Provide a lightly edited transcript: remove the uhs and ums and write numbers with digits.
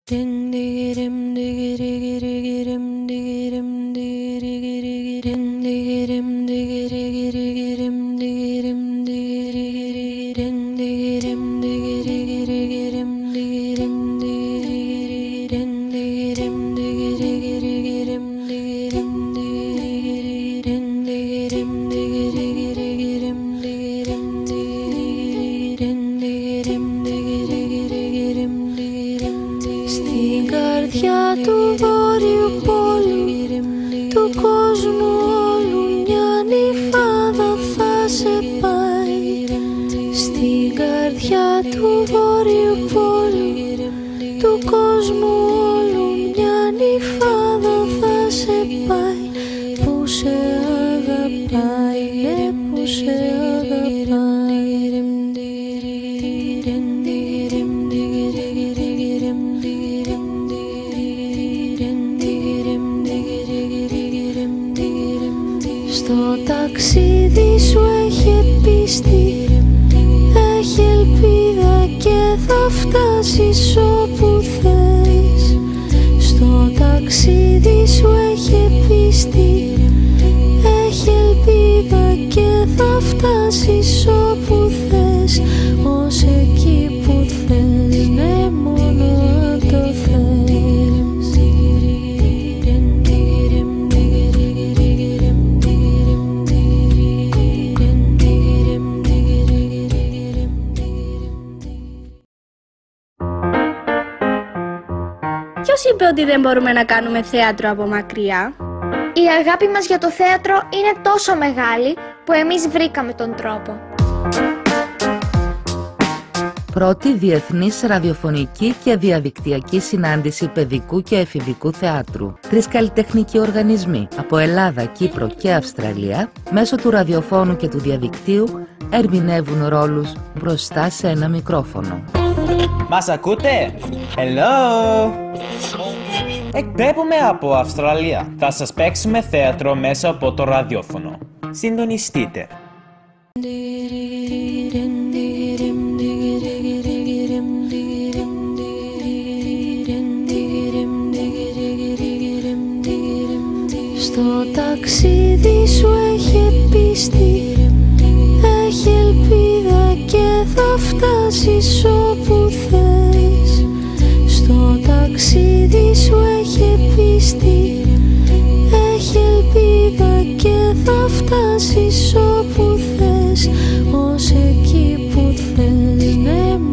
Στην καρδιά του βόρειου πόλου, του κόσμου όλου, μια νυφάδα θα σε πάει. Στην καρδιά του βόρειου πόλου, του κόσμου όλου, μια νυφάδα θα σε πάει. Που σε αγαπάει, που σε αγαπάει. Στο ταξίδι σου έχει πίστη, έχει ελπίδα και θα φτάσεις όπου θες. Στο ταξίδι σου έχει πίστη, έχει ελπίδα και θα φτάσεις όπου θες. Ως εκεί που θες, ναι, μόνο αν το θες. Ποιος είπε ότι δεν μπορούμε να κάνουμε θέατρο από μακριά? Η αγάπη μας για το θέατρο είναι τόσο μεγάλη που εμείς βρήκαμε τον τρόπο. Πρώτη διεθνής ραδιοφωνική και διαδικτυακή συνάντηση παιδικού και εφηβικού θεάτρου. 3 καλλιτεχνικοί οργανισμοί από Ελλάδα, Κύπρο και Αυστραλία μέσω του ραδιοφώνου και του διαδικτύου ερμηνεύουν ρόλους μπροστά σε ένα μικρόφωνο. Μας ακούτε? Hello! Εκπέμπουμε από Αυστραλία. Θα σας παίξουμε θέατρο μέσα από το ραδιόφωνο. Συντονιστείτε. Στο ταξίδι σου έχει πίστη, έχει ελπίδα και θα φτάσεις όπου θες. Στο ταξίδι σου έχει πίστη, έχει ελπίδα και θα φτάσεις όπου θες. Ως εκεί που θες, ναι.